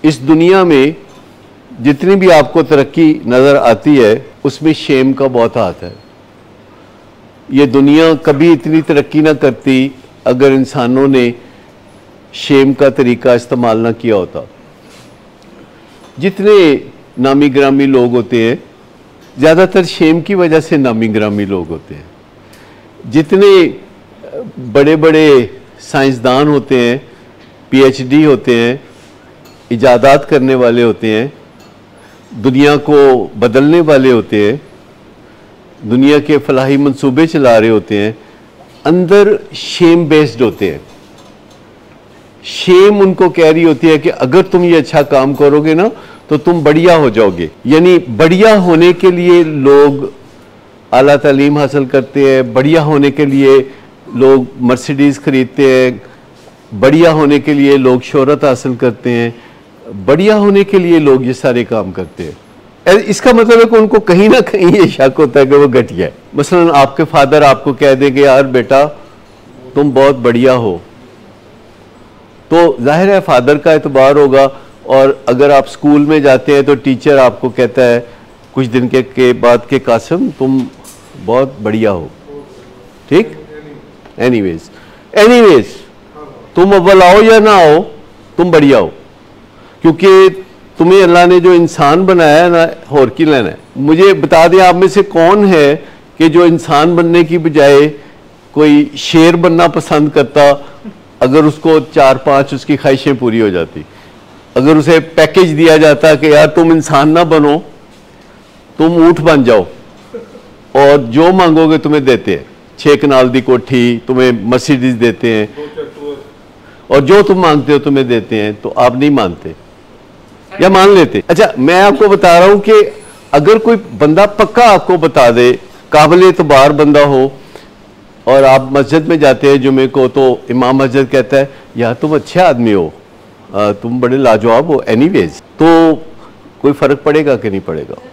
اس دنیا میں جتنی بھی آپ کو ترقی نظر آتی ہے اس میں شیم کا بہت ہاتھ ہے. یہ دنیا کبھی اتنی ترقی نہ کرتی اگر انسانوں نے شیم کا طریقہ استعمال نہ کیا ہوتا. جتنے نامی گرامی لوگ ہوتے ہیں زیادہ تر شیم کی وجہ سے نامی گرامی لوگ ہوتے ہیں. جتنے بڑے بڑے سائنسدان ہوتے ہیں, پی ایچ ڈی ہوتے ہیں, ایجادات کرنے والے ہوتے ہیں, دنیا کو بدلنے والے ہوتے ہیں, دنیا کے فلاحی منصوبے چلا رہے ہوتے ہیں, اندر شیم بیسڈ ہوتے ہیں. شیم ان کو کہہ رہی ہوتی ہے کہ اگر تم یہ اچھا کام کرو گے نا تو تم بڑھیا ہو جاؤ گے. یعنی بڑھیا ہونے کے لیے لوگ اعلیٰ تعلیم حاصل کرتے ہیں, بڑھیا ہونے کے لیے لوگ مرسیڈیز خریدتے ہیں, بڑھیا ہونے کے لیے لوگ شہرت حاصل کرتے ہیں, بڑھیا ہونے کے لیے لوگ یہ سارے کام کرتے ہیں. اس کا مطلب ہے کہ ان کو کہیں نہ کہیں یہ شک ہوتا ہے کہ وہ گھٹیا ہے. مثلا آپ کے فادر آپ کو کہہ دیں کہ یار بیٹا تم بہت بڑھیا ہو, تو ظاہر ہے فادر کا اعتبار ہوگا. اور اگر آپ سکول میں جاتے ہیں تو ٹیچر آپ کو کہتا ہے کچھ دن کے بعد کہ قاسم تم بہت بڑھیا ہو. ٹھیک, اینی ویز تم اول آؤ یا نہ آؤ تم بڑھیا ہو, کیونکہ تمہیں اللہ نے جو انسان بنایا ہے نا اور کی لینا ہے. مجھے بتا دیں آپ میں سے کون ہے کہ جو انسان بننے کی بجائے کوئی شیر بننا پسند کرتا اگر اس کو 4-5 اس کی خواہشیں پوری ہو جاتی. اگر اسے پیکیج دیا جاتا کہ یار تم انسان نہ بنو, تم اونٹ بن جاؤ اور جو مانگو گے تمہیں دیتے ہیں, 6 کنال دی کوٹھی, تمہیں مرسیڈیز دیتے ہیں, اور جو تم مانگتے ہو تمہیں دیتے ہیں, تو آپ نہیں مانتے یا مان لیتے. اچھا میں آپ کو بتا رہا ہوں کہ اگر کوئی بندہ پکا آپ کو بتا دے, قابل اعتبار بندہ ہو, اور آپ مسجد میں جاتے ہیں جمعے کو تو امام مسجد کہتا ہے یار تم اچھے آدمی ہو, تم بڑے لاجواب ہو, اینی ویز, تو کوئی فرق پڑے گا کہ نہیں پڑے گا؟